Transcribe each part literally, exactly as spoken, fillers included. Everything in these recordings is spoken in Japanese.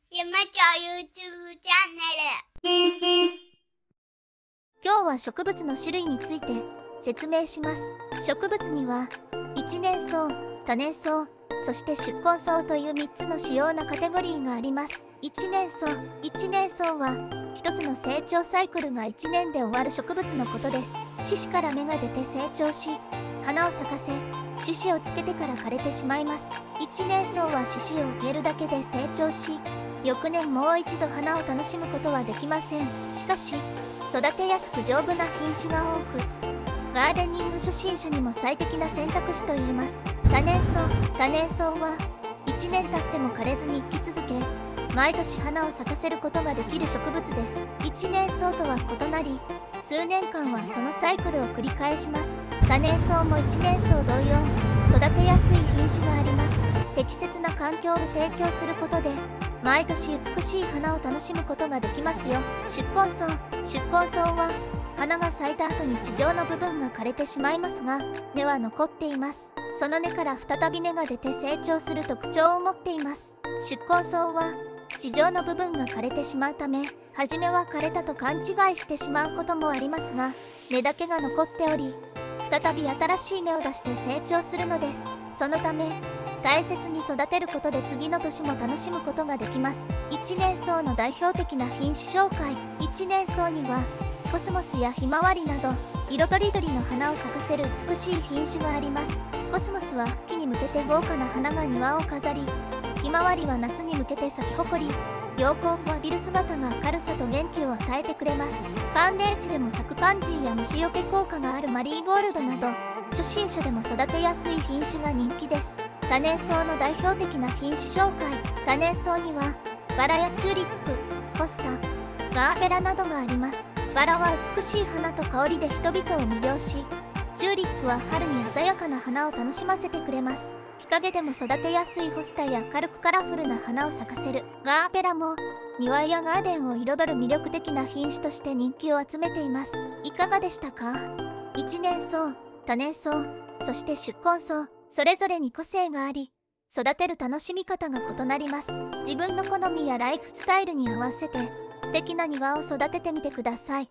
ゆめちゃん YouTube チャンネル。 今日は植物の種類について説明します。植物には一年草、多年草、そして宿根草というみっつの主要なカテゴリーがあります。一年草一年草は一つの成長サイクルがいちねんで終わる植物のことです。種子から芽が出て成長し、花を咲かせ、種子をつけてから枯れてしまいます。一年草は種子を植えるだけで成長し、翌年もう一度花を楽しむことはできません。しかし育てやすく丈夫な品種が多く、ガーデニング初心者にも最適な選択肢と言えます。多年草多年草はいちねん経っても枯れずに生き続け、毎年花を咲かせることができる植物です。一年草とは異なり、数年間はそのサイクルを繰り返します。多年草も一年草同様、育てやすい品種があります。適切な環境を提供することで、毎年美しい花を楽しむことができますよ。宿根草宿根草は花が咲いた後に地上の部分が枯れてしまいますが、根は残っています。その根から再び芽が出て成長する特徴を持っています。宿根草は地上の部分が枯れてしまうため、初めは枯れたと勘違いしてしまうこともありますが、根だけが残っており、再び新しい芽を出して成長するのです。そのため大切に育てることで次の年も楽しむことができます。一年草の代表的な品種紹介。一年草にはコスモスやひまわりなど色とりどりの花を咲かせる美しい品種があります。コスモスは秋に向けて豪華な花が庭を飾り、ひまわりは夏に向けて咲き誇り、陽光を浴びる姿が明るさと元気を与えてくれます。寒冷地でも咲くパンジーや虫よけ効果があるマリーゴールドなど、初心者でも育てやすい品種が人気です。多年草の代表的な品種紹介。多年草にはバラやチューリップ、ホスタ、ガーベラなどがあります。バラは美しい花と香りで人々を魅了し、チューリップは春に鮮やかな花を楽しませてくれます。日陰でも育てやすいホスタや軽くカラフルな花を咲かせるガーベラも庭やガーデンを彩る魅力的な品種として人気を集めています。いかがでしたか？一年草、多年草、そして宿根草、それぞれに個性があり、育てる楽しみ方が異なります。自分の好みやライフスタイルに合わせて素敵な庭を育ててみてください。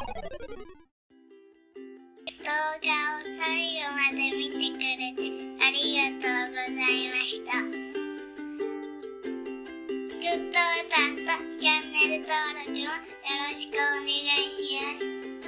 動画を最後まで見てくれてありがとうございました。グッドボタンとチャンネル登録もよろしくお願いします。